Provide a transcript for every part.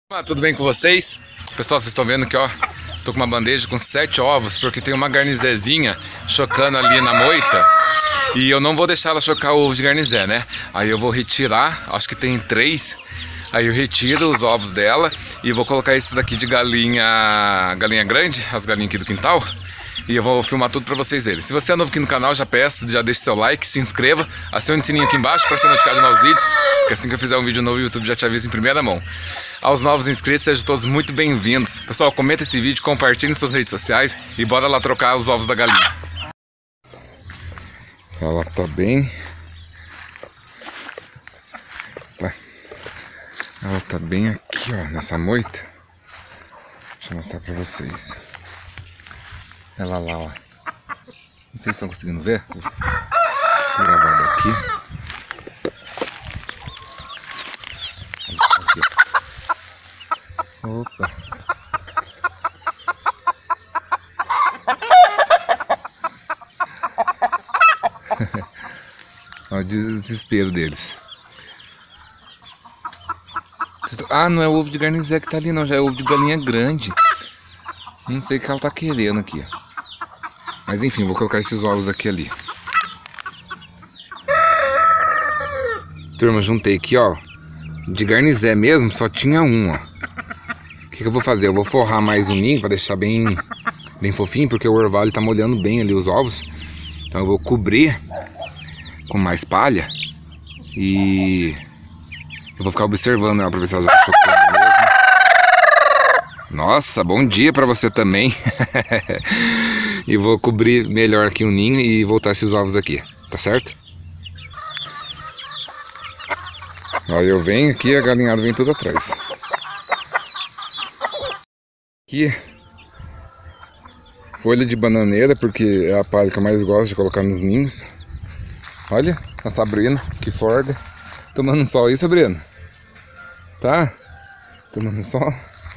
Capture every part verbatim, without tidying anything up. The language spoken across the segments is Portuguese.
Ah, tudo bem com vocês? Pessoal, vocês estão vendo que ó, tô com uma bandeja com sete ovos, porque tem uma garnizezinha chocando ali na moita. E eu não vou deixar ela chocar o ovo de garnizé, né? Aí eu vou retirar, acho que tem três. Aí eu retiro os ovos dela e vou colocar esses daqui de galinha, galinha grande, as galinhas aqui do quintal. E eu vou filmar tudo pra vocês verem. Se você é novo aqui no canal, já peço, já deixe seu like, se inscreva, acione o sininho aqui embaixo para ser notificado de novos vídeos, que assim que eu fizer um vídeo novo, o YouTube já te avisa em primeira mão. Aos novos inscritos, sejam todos muito bem-vindos. Pessoal, comenta esse vídeo, compartilhe em suas redes sociais e bora lá trocar os ovos da galinha. Ela tá bem... Ela tá bem aqui, ó, nessa moita. Deixa eu mostrar pra vocês. Ela lá, ó. Não sei se estão conseguindo ver. Vou gravar daqui. Aqui. Opa. Olha o desespero deles. Ah, não é o ovo de garnizé que tá ali não, já é ovo de galinha grande. Não sei o que ela tá querendo aqui, ó. Mas enfim, vou colocar esses ovos aqui ali. Turma, juntei aqui, ó. De garnizé mesmo, só tinha um, ó. O que, que eu vou fazer? Eu vou forrar mais um ninho pra deixar bem, bem fofinho, porque o orvalho tá molhando bem ali os ovos. Então eu vou cobrir com mais palha. E... eu vou ficar observando ela pra ver se ela já tá chocando mesmo. Nossa, bom dia pra você também. E vou cobrir melhor aqui o ninho e voltar esses ovos aqui, tá certo? Olha, eu venho aqui e a galinhada vem tudo atrás. Aqui, folha de bananeira, porque é a palha que eu mais gosto de colocar nos ninhos. Olha, a Sabrina, que forga. Tomando sol aí, Sabrina? Tá? Tomando sol?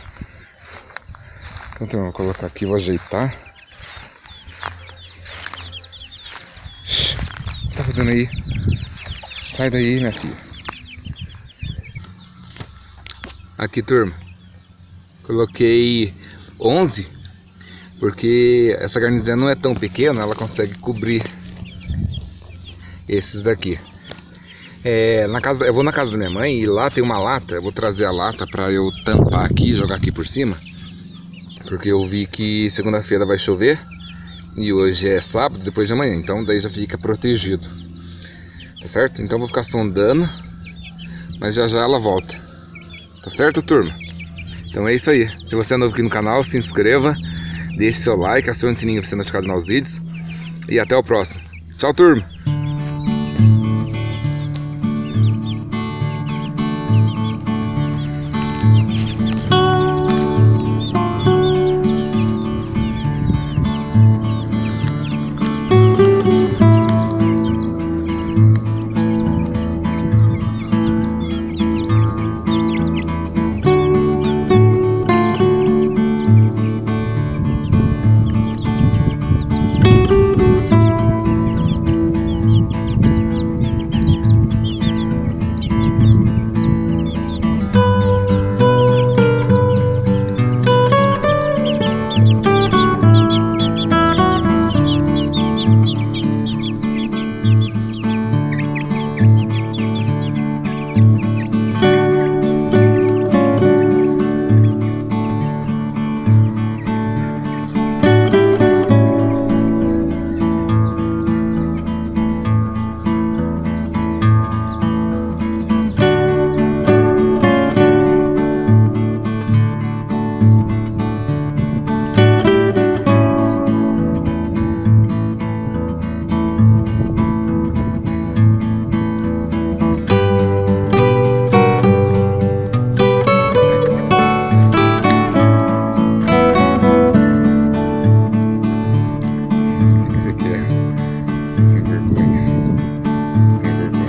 Então eu vou colocar aqui, vou ajeitar. Shhh, o que tá fazendo aí? Sai daí, minha filha. Aqui, turma. Coloquei onze, porque essa garnizé não é tão pequena, ela consegue cobrir esses daqui. É, na casa, eu vou na casa da minha mãe e lá tem uma lata. Eu vou trazer a lata pra eu tampar aqui e jogar aqui por cima, porque eu vi que segunda-feira vai chover e hoje é sábado, depois de amanhã, então daí já fica protegido, tá certo? Então eu vou ficar sondando, mas já já ela volta, tá certo, turma? Então é isso aí. Se você é novo aqui no canal, se inscreva, deixe seu like, acione o sininho pra ser notificado de novos vídeos e até o próximo. Tchau, turma!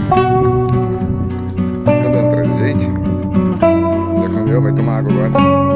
Vai tomar água agora.